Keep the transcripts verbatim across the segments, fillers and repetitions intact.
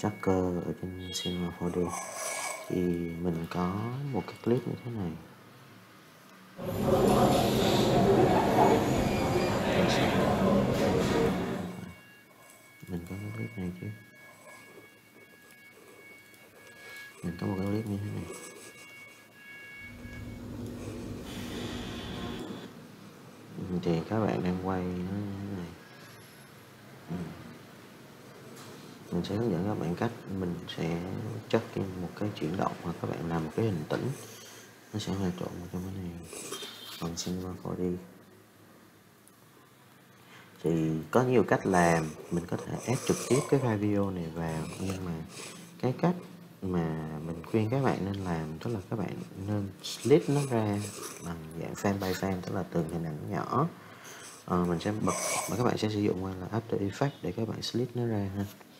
tracker ở trên Cinema four D thì mình có một cái clip như thế này. Mình có cái clip này chứ. Mình có một cái clip như thế này. Thì các bạn đang quay nó như thế này. Mình sẽ hướng dẫn các bạn cách mình sẽ tracking một cái chuyển động, hoặc các bạn làm một cái hình tĩnh nó sẽ hơi trộn vào trong cái này. Còn Cinema four D thì có nhiều cách làm, mình có thể ép trực tiếp cái file video này vào, nhưng mà cái cách mà mình khuyên các bạn nên làm tức là các bạn nên split nó ra bằng dạng frame by frame, tức là từng hình ảnh nhỏ. À, mình sẽ bật mà các bạn sẽ sử dụng là After Effects để các bạn split nó ra ha.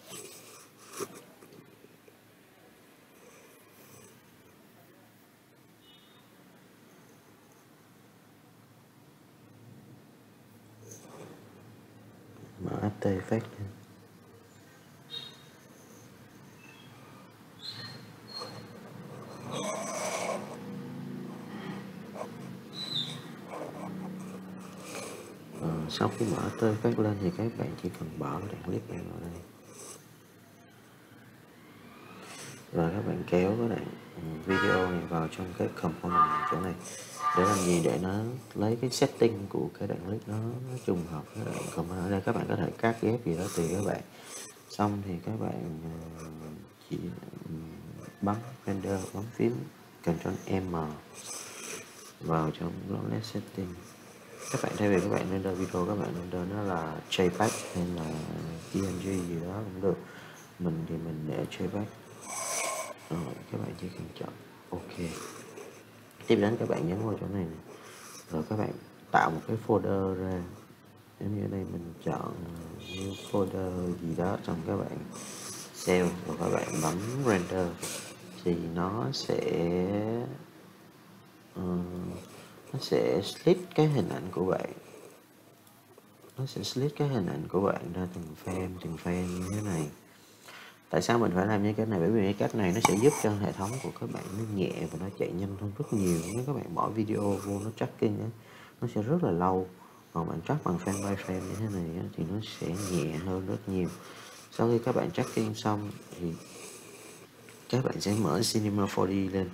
Mở After Effects nha. Ờ, sau khi mở After Effects lên thì các bạn chỉ cần bỏ cái đoạn clip này vào đây, rồi các bạn kéo cái đoạn video này vào trong cái component chỗ này. Để làm gì? Để nó lấy cái setting của cái đoạn clip nó, nó trùng hợp với đoạn component. Ở đây các bạn có thể cắt ghép gì đó tùy các bạn. Xong thì các bạn chỉ bấm render, bấm phím Ctrl M vào trong Roughness setting. Các bạn thay vì các bạn render video, các bạn render nó là JPEG hay là pê en giê gì đó cũng được. Mình thì mình để JPEG. Rồi các bạn chỉ cần chọn OK. Tiếp đến các bạn nhấn vào chỗ này, này. Rồi các bạn tạo một cái folder ra. Giống như ở đây mình chọn new folder gì đó, xong các bạn save, rồi các bạn bấm render thì nó sẽ uh, nó sẽ split cái hình ảnh của bạn. Nó sẽ split cái hình ảnh của bạn ra từng frame, từng frame như thế này. Tại sao mình phải làm như cái này? Bởi vì cái cách này nó sẽ giúp cho hệ thống của các bạn nó nhẹ và nó chạy nhanh hơn rất nhiều. Nếu các bạn bỏ video vô nó tracking ấy, nó sẽ rất là lâu. Còn bạn track bằng frame by frame như thế này ấy, thì nó sẽ nhẹ hơn rất nhiều. Sau khi các bạn tracking xong thì các bạn sẽ mở Cinema four D lên.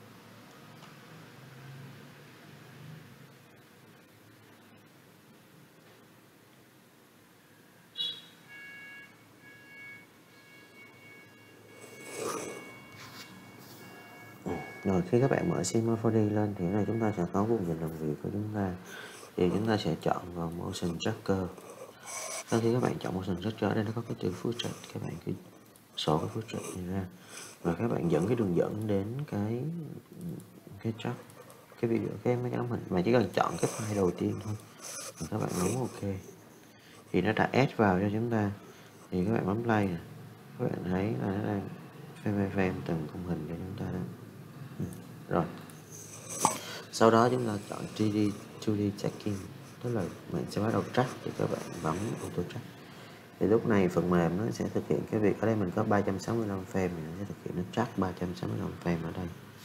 Rồi khi các bạn mở Cinema four D lên thì này chúng ta sẽ có vùng nhìn làm việc của chúng ta. Thì chúng ta sẽ chọn vào Motion Tracker. Sau khi các bạn chọn Motion Tracker, đây nó có cái chữ footage, các bạn cứ sổ cái footage này ra. Rồi các bạn dẫn cái đường dẫn đến cái cái track, cái video, cái mấy cái tấm hình. Mà chỉ cần chọn cái file đầu tiên thôi. Rồi các bạn bấm OK. Thì nó đã add vào cho chúng ta. Thì các bạn bấm play nè. Các bạn thấy là nó đang frame by frame từng khung hình cho chúng ta đó. Rồi sau đó chúng ta chọn three D two D tracking, tức là mình sẽ bắt đầu track thì các bạn bấm auto track. Thì lúc này phần mềm nó sẽ thực hiện cái việc, ở đây mình có ba trăm sáu mươi lăm frame, mình sẽ thực hiện nó track ba trăm sáu mươi lăm frame ở đây.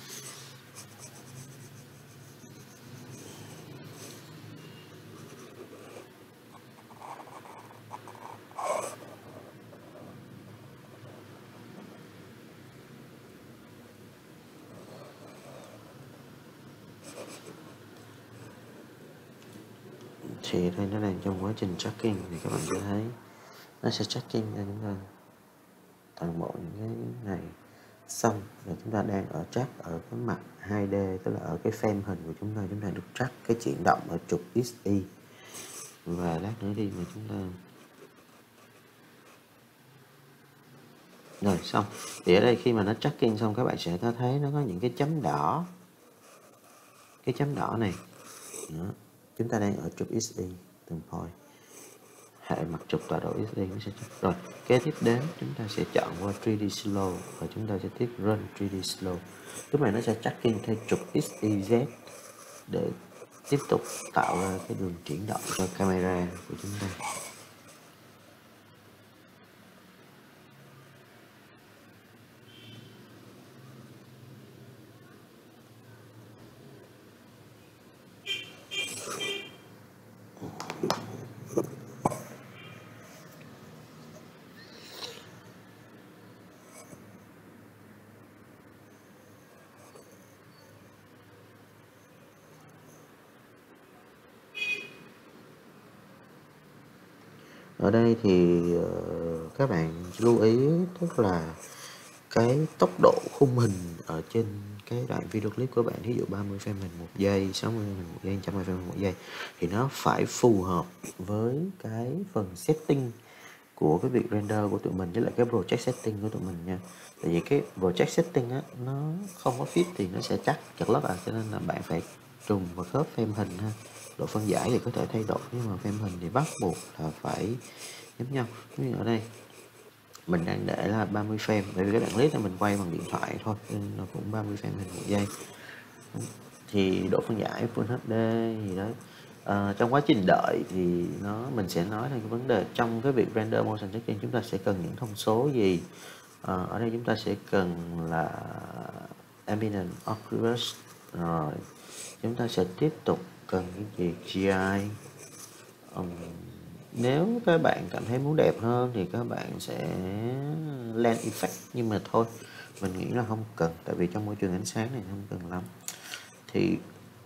Thì đây nó đang trong quá trình tracking, thì các bạn sẽ thấy nó sẽ tracking cho chúng ta toàn bộ những cái này. Xong rồi chúng ta đang ở track ở cái mặt hai D, tức là ở cái frame hình của chúng ta, chúng ta được track cái chuyển động ở trục ích i. Và lát nữa đi mà chúng ta rồi xong. Thì ở đây khi mà nó tracking xong, các bạn sẽ có thấy nó có những cái chấm đỏ, cái chấm đỏ này đó. Chúng ta đang ở trục ích i từng point, hệ mặt trục tọa độ ích i nó sẽ check. Rồi kế tiếp đến chúng ta sẽ chọn qua three D slow và chúng ta sẽ tiếp run three D slow. Lúc này nó sẽ tracking theo trục ích i Z để tiếp tục tạo ra cái đường chuyển động cho camera của chúng ta. Ở đây thì uh, các bạn lưu ý tức là cái tốc độ khung hình ở trên cái đoạn video clip của bạn, ví dụ ba mươi frame hình một giây, sáu mươi frame hình một giây, một trăm hai mươi frame hình một giây, thì nó phải phù hợp với cái phần setting của cái việc render của tụi mình với lại cái project setting của tụi mình nha. Tại vì cái project setting á nó không có fit thì nó sẽ chắc chật lất à, cho nên là bạn phải trùng và khớp frame hình ha. Độ phân giải thì có thể thay đổi nhưng mà frame hình thì bắt buộc là phải giống nhau. Ví dụ ở đây mình đang để là ba mươi frame, bởi vì cái đoạn clip này mình quay bằng điện thoại thôi nên nó cũng ba mươi frame hình một giây. Thì độ phân giải Full hát đê gì đấy. À, trong quá trình đợi thì nó mình sẽ nói là cái vấn đề trong cái việc render motion tracking chúng ta sẽ cần những thông số gì. À, ở đây chúng ta sẽ cần là ambient occlusion, rồi chúng ta sẽ tiếp tục cần cái gì giê i. Um, nếu các bạn cảm thấy muốn đẹp hơn thì các bạn sẽ lens effect, nhưng mà thôi mình nghĩ là không cần, tại vì trong môi trường ánh sáng này không cần lắm. Thì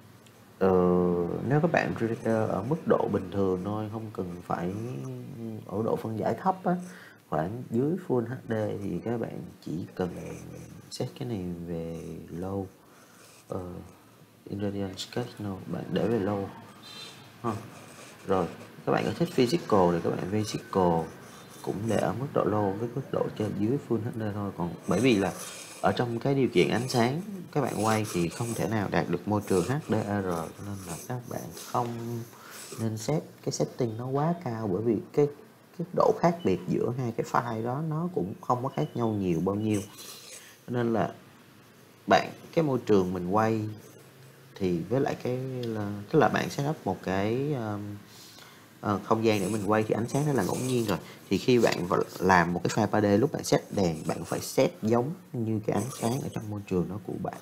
uh, nếu các bạn render ở mức độ bình thường thôi, không cần phải ở độ phân giải thấp á, khoảng dưới Full hát đê, thì các bạn chỉ cần set cái này về low, uh, ingredient sketch no, bạn để về low ha. Rồi các bạn có thích physical thì các bạn physical cũng để ở mức độ low với mức độ trên dưới Full hát đê thôi. Còn bởi vì là ở trong cái điều kiện ánh sáng các bạn quay thì không thể nào đạt được môi trường hát đê a rờ, cho nên là các bạn không nên set cái setting nó quá cao, bởi vì cái cái độ khác biệt giữa hai cái file đó nó cũng không có khác nhau nhiều bao nhiêu. Cho nên là bạn cái môi trường mình quay thì với lại cái là tức là bạn set up một cái um, uh, không gian để mình quay thì ánh sáng nó là ngẫu nhiên rồi, thì khi bạn làm một cái file ba D, lúc bạn set đèn bạn phải set giống như cái ánh sáng ở trong môi trường đó của bạn.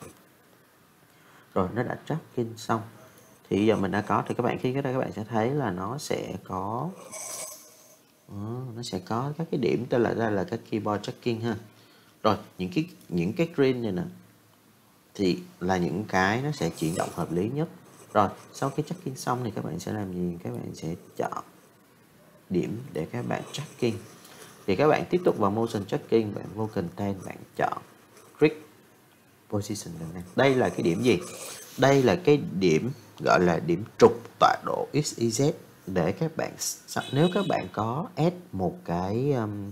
Rồi nó đã tracking xong thì giờ mình đã có, thì các bạn khi cái đây các bạn sẽ thấy là nó sẽ có uh, nó sẽ có các cái điểm tên là ra là các keyboard tracking ha. Rồi những cái những cái green này nè thì là những cái nó sẽ chuyển động hợp lý nhất. Rồi sau khi tracking xong thì các bạn sẽ làm gì? Các bạn sẽ chọn điểm để các bạn tracking. Thì các bạn tiếp tục vào motion tracking, bạn vô content, bạn chọn grid position này. Đây là cái điểm gì? Đây là cái điểm gọi là điểm trục tọa độ x y z, để các bạn, nếu các bạn có add một cái um,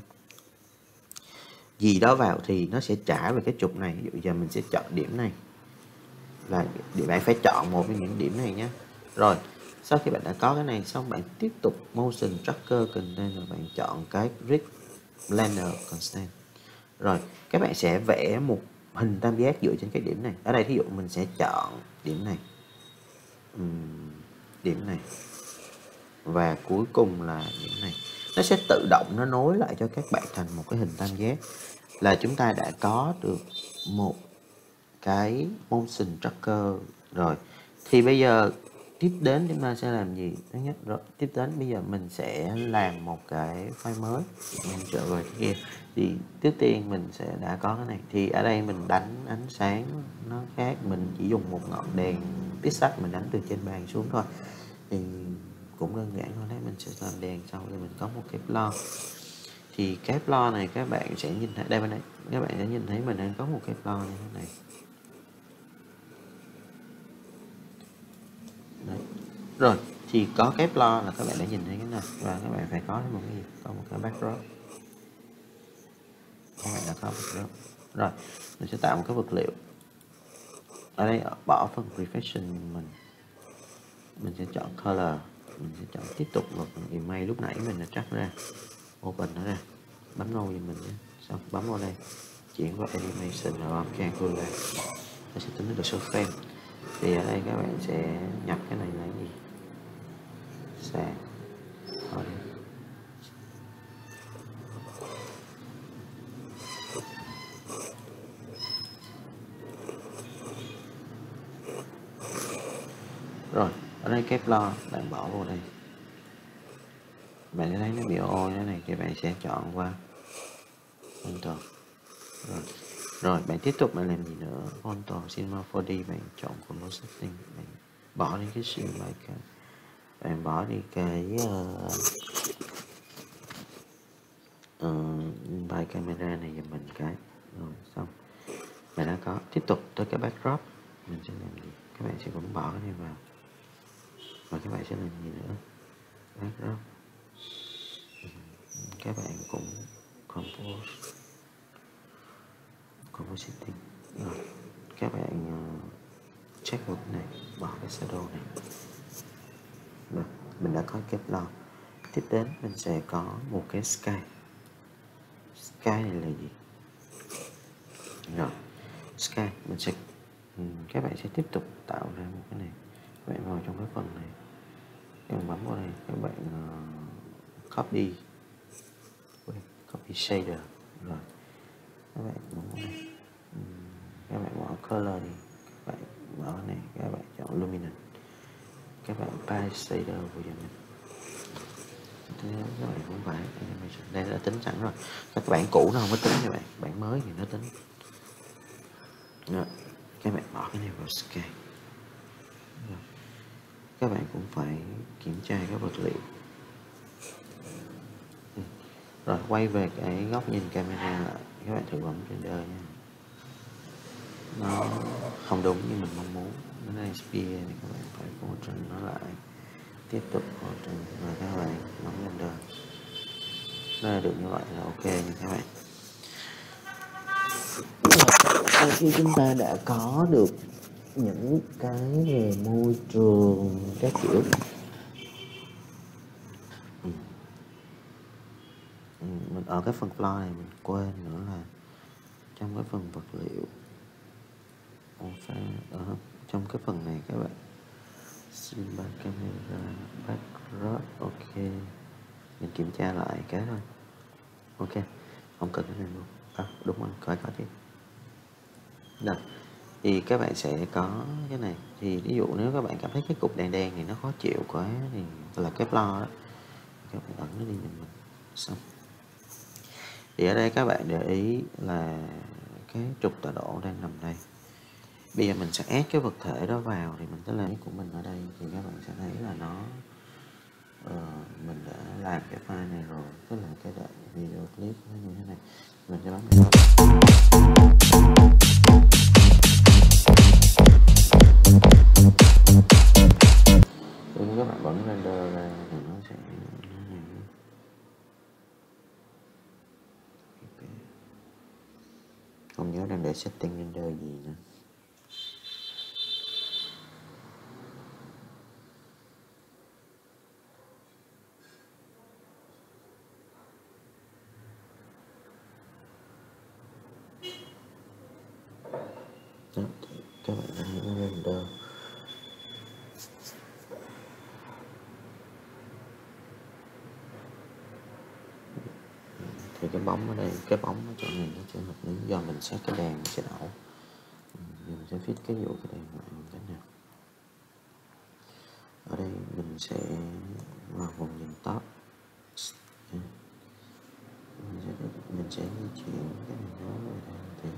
gì đó vào thì nó sẽ trả về cái trục này. Ví dụ giờ mình sẽ chọn điểm này, là điểm bạn phải chọn một trong những điểm này nhé. Rồi sau khi bạn đã có cái này xong, bạn tiếp tục motion tracker content, rồi bạn chọn cái grid planar constant. Rồi các bạn sẽ vẽ một hình tam giác dựa trên cái điểm này. Ở đây thí dụ mình sẽ chọn điểm này, uhm, điểm này và cuối cùng là điểm này. Nó sẽ tự động nó nối lại cho các bạn thành một cái hình tam giác, là chúng ta đã có được một cái motion tracker rồi. Thì bây giờ tiếp đến chúng ta sẽ làm gì? Thứ nhất, rồi tiếp đến bây giờ mình sẽ làm một cái file mới. Mình trở về cái kia thì trước tiên mình sẽ đã có cái này, thì ở đây mình đánh ánh sáng nó khác, mình chỉ dùng một ngọn đèn pixel, mình đánh từ trên bàn xuống thôi, thì cũng đơn giản thôi đấy. Mình sẽ làm đèn xong rồi mình có một cái blur, thì cái blur này các bạn sẽ nhìn thấy đây, bên đây các bạn sẽ nhìn thấy mình đang có một cái blur như thế này. Đấy. Rồi thì có cái blur là các bạn đã nhìn thấy cái này, và các bạn phải có một cái gì, có một cái backdrop. Các bạn đã có một backdrop. Rồi mình sẽ tạo một cái vật liệu. Ở đây bỏ phần reflection mình mình sẽ chọn color, mình sẽ chọn tiếp tục vào phần image lúc nãy mình đã track ra, open nó ra, bấm nâu cho mình nhé. Xong bấm vào đây, chuyển vào animation và bấm cancel ra, nó sẽ tính được số frame. Thì ở đây các bạn sẽ nhập cái này là gì, sàn ở đây. Rồi ở đây cái blur bạn bỏ vào đây, bạn sẽ thấy nó bị ô như thế này thì bạn sẽ chọn qua contour. Rồi, rồi bạn tiếp tục bạn làm gì nữa, contour cinema four D, bạn chọn color setting, bạn bỏ đi cái cinema, bạn bỏ đi cái uh, uh, bài camera này giùm mình cái. Rồi xong bạn đã có. Tiếp tục tới cái backdrop, mình sẽ làm gì? Các bạn sẽ cũng bỏ cái này vào và các bạn sẽ làm gì nữa? Backdrop, các bạn cũng compose compositing. Rồi các bạn uh, check vào cái này, bỏ cái shadow này. Rồi mình đã có cái blur. Tiếp đến mình sẽ có một cái sky. Sky này là gì? Rồi sky mình sẽ các bạn sẽ tiếp tục tạo ra một cái này. Các bạn vào trong cái phần này, các bạn bấm vào đây, các bạn uh, copy copy shader. Rồi các bạn bấm vào đây, các bạn bỏ color đi, các bạn mở này, các bạn chọn luminance, các bạn apply shader của mình. Các bạn cũng phải đây đã tính sẵn rồi. Các bản cũ nó không có tính, các bạn bản mới thì nó tính. Rồi các bạn bỏ cái này vào sky. Rồi các bạn cũng phải kiểm tra các vật liệu. Rồi quay về cái góc nhìn camera lại, các bạn thử bấm render nha. Nó không đúng như mình mong muốn. Nó đây spear này, các bạn phải phô trình nó lại, tiếp tục phô trình và các bạn bấm render. Nó được như vậy là ok nha các bạn. Sau khi chúng ta đã có được những cái về môi trường các kiểu, ừ. Ừ, mình ở cái phần floor này mình quên nữa là trong cái phần vật liệu ở trong cái phần này các bạn xin ba camera backdrop, ok mình kiểm tra lại cái thôi, ok không cần cái này luôn. À, đúng rồi, coi có chứ. Rồi thì các bạn sẽ có cái này. Thì ví dụ nếu các bạn cảm thấy cái cục đen đen này nó khó chịu quá thì là cái blur đó, các bạn ẩn nó đi mình mình xong. Thì ở đây các bạn để ý là cái trục tọa độ đang nằm đây. Bây giờ mình sẽ ép cái vật thể đó vào thì mình sẽ làm của mình ở đây, thì các bạn sẽ thấy là nó uh, mình đã làm cái file này rồi, tức là cái đoạn video clip nó như thế này. Mình sẽ bấm vào khi các bạn bấm render ra thì nó sẽ không nhớ đang để setting render gì nữa. Đó, các bạn thấy nó render thì cái bóng ở đây, cái bóng ở chỗ này nó chưa hợp lý do mình xét cái đèn mình sẽ đảo. Mình sẽ fit cái dụ cái đèn lại bằng cách nào. Ở đây mình sẽ vào vùng nhìn top, mình sẽ mình sẽ di chuyển cái này nó về đây một tí.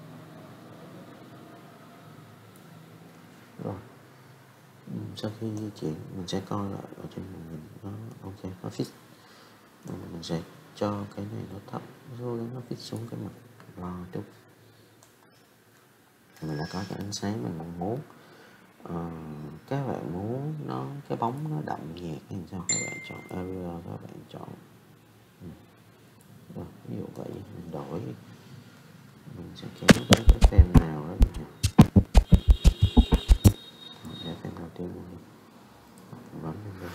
Rồi sau khi di chuyển mình sẽ coi lại ở trên vùng nhìn nó ok, nó fit. Rồi mình sẽ cho cái này nó thấp rồi nó fit xuống cái mặt lo chút. Mình đã có cái ánh sáng mình mong muốn. Ờ, các bạn muốn nó cái bóng nó đậm nhạt hay sao, các bạn chọn area, các bạn chọn ừ. Rồi, ví dụ vậy mình đổi, mình sẽ kéo tới cái frame nào đó nha, để frame đầu tiên luôn đi, bấm lên đây.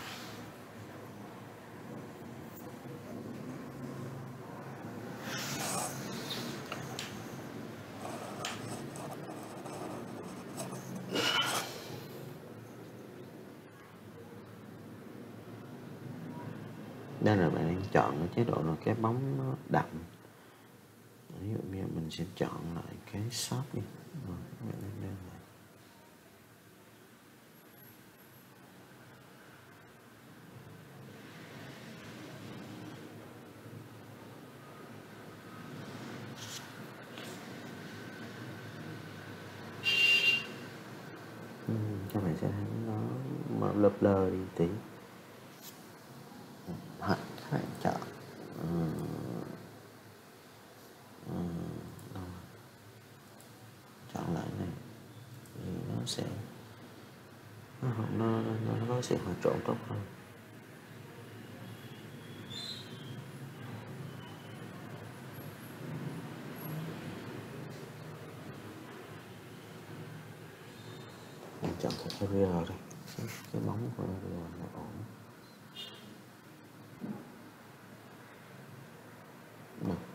Đây là bạn đang chọn cái chế độ là cái bóng nó đậm. Ví dụ như mình sẽ chọn lại cái shot đi. Rồi, các bạn đang lên lại. Ừ, các bạn sẽ thấy nó mở lờ blur đi tí. Hoặc các bạn chọn uh, sẽ nó nó nó, nó sẽ hòa trộn tốt hơn. Mình chọn cái area đây, cái, cái bóng của area nó ổn. Được.